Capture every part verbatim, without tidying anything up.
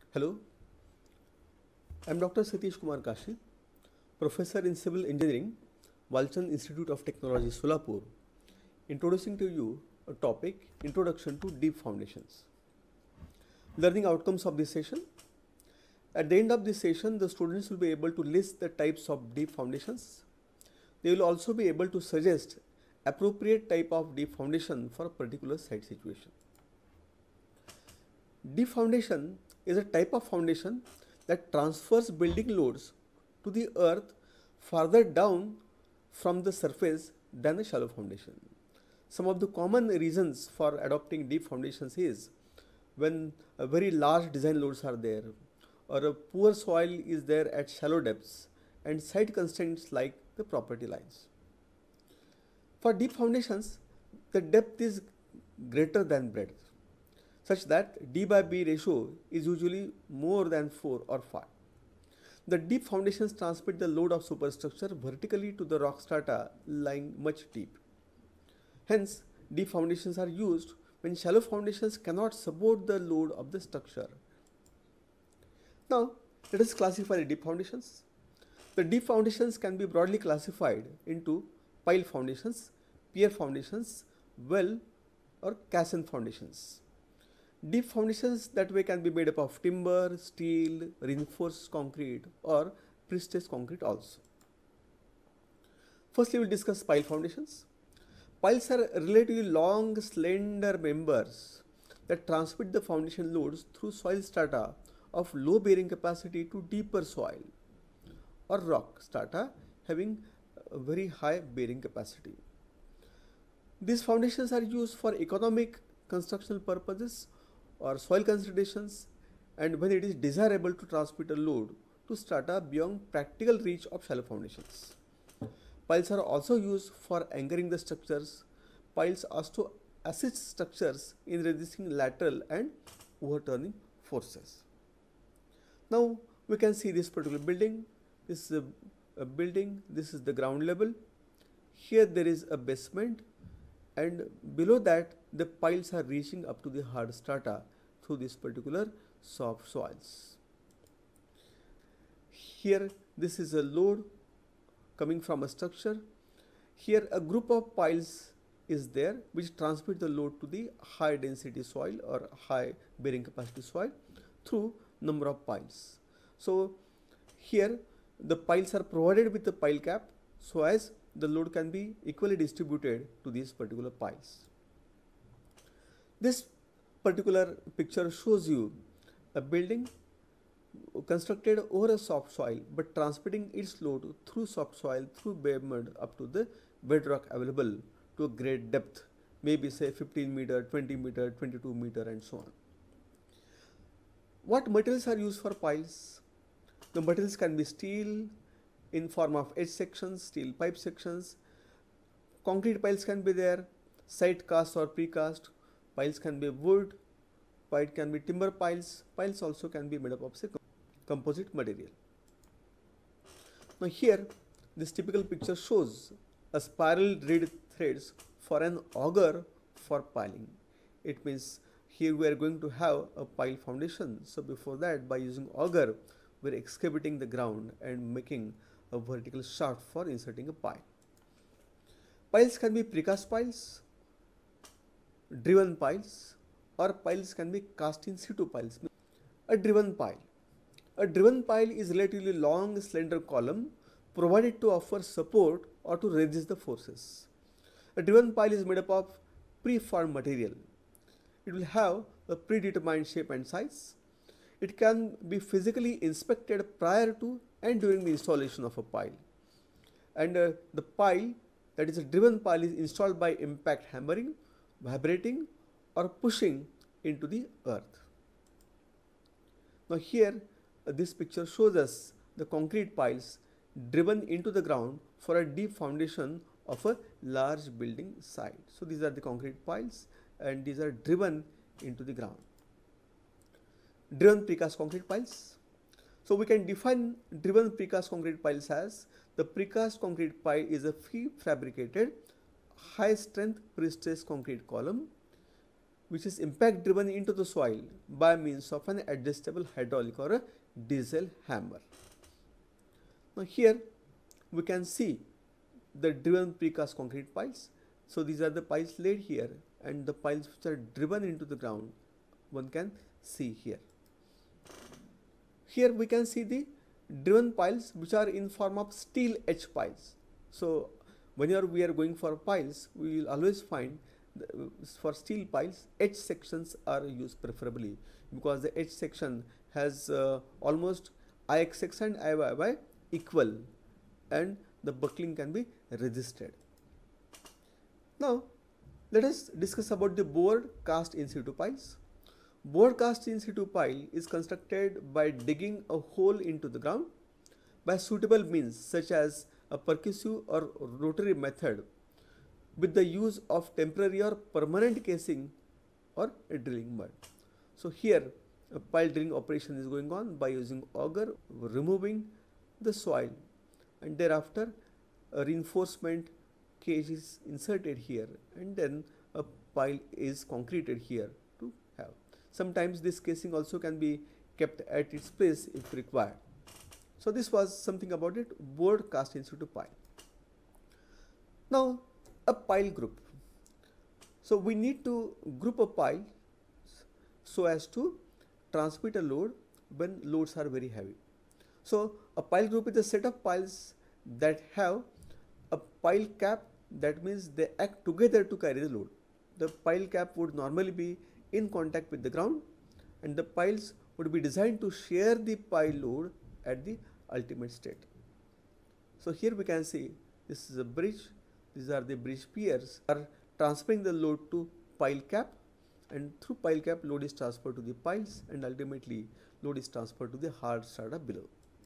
Hello, I am Doctor Satishkumar Kashid, Professor in Civil Engineering, Walchand Institute of Technology, Solapur, introducing to you a topic, Introduction to Deep Foundations. Learning outcomes of this session. At the end of this session, the students will be able to list the types of deep foundations. They will also be able to suggest appropriate type of deep foundation for a particular site situation. Deep foundation is a type of foundation that transfers building loads to the earth farther down from the surface than a shallow foundation. Some of the common reasons for adopting deep foundations is when a very large design loads are there, or a poor soil is there at shallow depths, and site constraints like the property lines. For deep foundations, the depth is greater than breadth, such that D by B ratio is usually more than four or five. The deep foundations transmit the load of superstructure vertically to the rock strata lying much deep. Hence, deep foundations are used when shallow foundations cannot support the load of the structure. Now, let us classify the deep foundations. The deep foundations can be broadly classified into pile foundations, pier foundations, well or caisson foundations. Deep foundations that way can be made up of timber, steel, reinforced concrete or pre-stressed concrete also. Firstly, we will discuss pile foundations. Piles are relatively long, slender members that transmit the foundation loads through soil strata of low bearing capacity to deeper soil or rock strata having a very high bearing capacity. These foundations are used for economic constructional purposes or soil considerations, and when it is desirable to transmit a load to strata beyond practical reach of shallow foundations. Piles are also used for anchoring the structures. Piles also assist structures in resisting lateral and overturning forces. Now we can see this particular building. This is a, a building. This is the ground level. Here there is a basement, and below that the piles are reaching up to the hard strata through this particular soft soils. Here this is a load coming from a structure. Here a group of piles is there which transmit the load to the high density soil or high bearing capacity soil through number of piles. So here the piles are provided with the pile cap so as the load can be equally distributed to these particular piles. This particular picture shows you a building constructed over a soft soil but transmitting its load through soft soil, through bare mud up to the bedrock available to a great depth, maybe say fifteen meter, twenty meter, twenty-two meter and so on. What materials are used for piles? The materials can be steel in form of edge sections, steel pipe sections. Concrete piles can be there, site cast or precast. Piles can be wood, pile can be timber piles. Piles also can be made up of say, composite material. Now here this typical picture shows a spiral reed threads for an auger for piling. It means here we are going to have a pile foundation. So before that, by using auger, we are excavating the ground and making a vertical shaft for inserting a pile. Piles can be precast piles, driven piles, or piles can be cast in situ piles. A driven pile. A driven pile is relatively long, slender column provided to offer support or to resist the forces. A driven pile is made up of preformed material. It will have a predetermined shape and size. It can be physically inspected prior to and during the installation of a pile. And uh, the pile, that is a driven pile, is installed by impact hammering, vibrating or pushing into the earth. Now here uh, this picture shows us the concrete piles driven into the ground for a deep foundation of a large building site. So these are the concrete piles and these are driven into the ground. Driven precast concrete piles. So we can define driven precast concrete piles as the precast concrete pile is a prefabricated high strength pre-stressed concrete column which is impact driven into the soil by means of an adjustable hydraulic or a diesel hammer. Now here we can see the driven precast concrete piles. So these are the piles laid here, and the piles which are driven into the ground one can see here. Here we can see the driven piles which are in form of steel edge piles. So whenever we are going for piles, we will always find the, for steel piles edge sections are used preferably, because the edge section has uh, almost I X X and I Y Y equal, and the buckling can be resisted. Now let us discuss about the bored cast in situ piles. Bored cast in situ pile is constructed by digging a hole into the ground by suitable means such as a percussive or rotary method, with the use of temporary or permanent casing or a drilling mud. So here a pile drilling operation is going on by using auger, removing the soil, and thereafter a reinforcement cage is inserted here, and then a pile is concreted here to have. Sometimes this casing also can be kept at its place if required. So this was something about it, bored cast in situ pile. Now a pile group. So we need to group a pile so as to transmit a load when loads are very heavy. So a pile group is a set of piles that have a pile cap, that means they act together to carry the load. The pile cap would normally be in contact with the ground, and the piles would be designed to share the pile load at the ultimate state. So here we can see this is a bridge, these are the bridge piers are transferring the load to pile cap, and through pile cap load is transferred to the piles, and ultimately load is transferred to the hard strata below.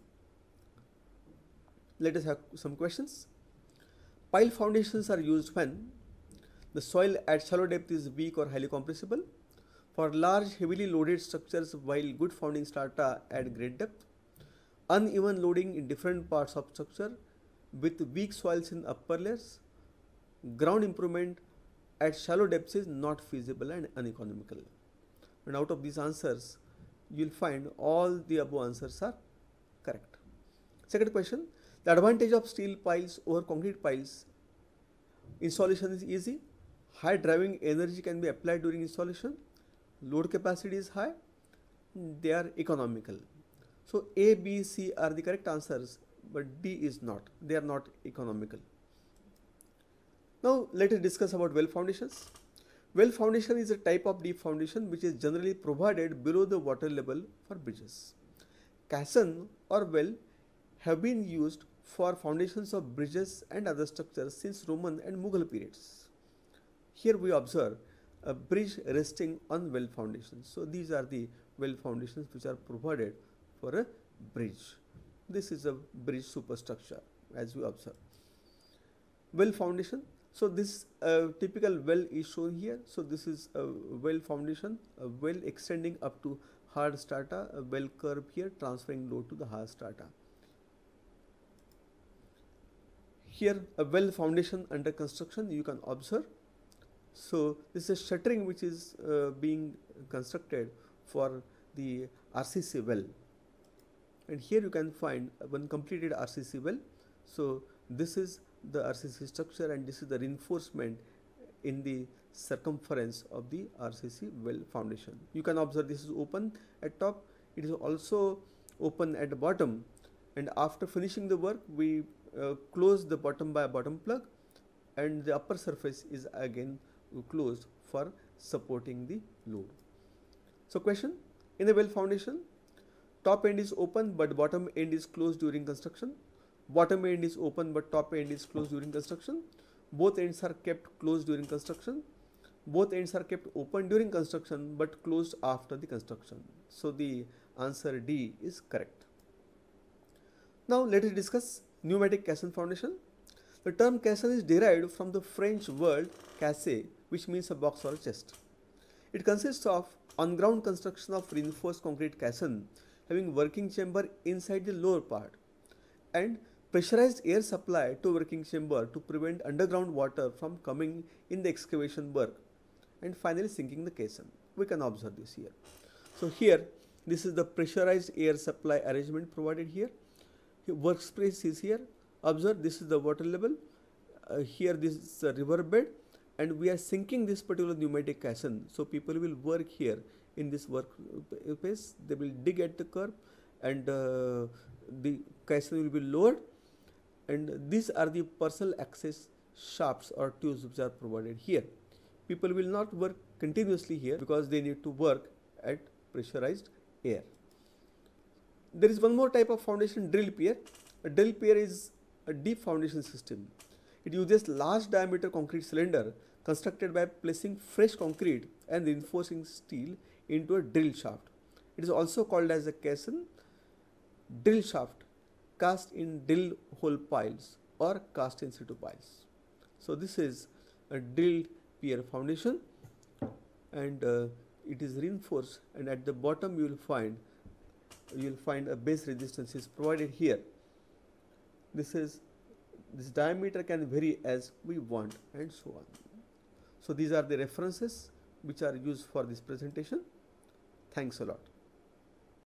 Let us have some questions. Pile foundations are used when the soil at shallow depth is weak or highly compressible, for large heavily loaded structures, while good founding strata at great depth, uneven loading in different parts of structure with weak soils in upper layers, ground improvement at shallow depths is not feasible and uneconomical. And out of these answers, you will find all the above answers are correct. Second question, the advantage of steel piles over concrete piles: installation is easy, high driving energy can be applied during installation, load capacity is high, they are economical. So A, B, C are the correct answers, but D is not, they are not economical. Now let us discuss about well foundations. Well foundation is a type of deep foundation which is generally provided below the water level for bridges. Caisson or well have been used for foundations of bridges and other structures since Roman and Mughal periods. Here we observe a bridge resting on well foundations. So these are the well foundations which are provided for a bridge. This is a bridge superstructure as we observe. Well foundation. So this uh, typical well is shown here. So this is a well foundation, a well extending up to hard strata, a well curve here transferring load to the hard strata. Here a well foundation under construction you can observe. So this is a shuttering which is uh, being constructed for the R C C well, and here you can find one completed R C C well. So this is the R C C structure, and this is the reinforcement in the circumference of the R C C well foundation. You can observe this is open at top, it is also open at the bottom, and after finishing the work we uh, close the bottom by a bottom plug, and the upper surface is again closed for supporting the load. So question, in the well foundation, top end is open but bottom end is closed during construction. Bottom end is open but top end is closed during construction. Both ends are kept closed during construction. Both ends are kept open during construction but closed after the construction. So the answer D is correct. Now let us discuss pneumatic caisson foundation. The term caisson is derived from the French word caisse, which means a box or a chest. It consists of on-ground construction of reinforced concrete caisson having working chamber inside the lower part and pressurized air supply to working chamber to prevent underground water from coming in the excavation work, and finally sinking the caisson. We can observe this here. So here, this is the pressurized air supply arrangement provided here. Here workspace is here. Observe, this is the water level. Uh, here this is the river bed, and we are sinking this particular pneumatic caisson. So people will work here in this workspace. They will dig at the curb, and uh, the caisson will be lowered. And these are the personal access shafts or tubes which are provided here. People will not work continuously here because they need to work at pressurized air. There is one more type of foundation, drill pier. A drill pier is a deep foundation system. It uses large diameter concrete cylinder constructed by placing fresh concrete and reinforcing steel into a drill shaft. It is also called as a caisson, drill shaft, cast in drill hole piles or cast in situ piles. So this is a drilled pier foundation, and uh, it is reinforced, and at the bottom you will find you will find a base resistance is provided here. This is this diameter can vary as we want, and so on. So these are the references which are used for this presentation. Thanks a lot.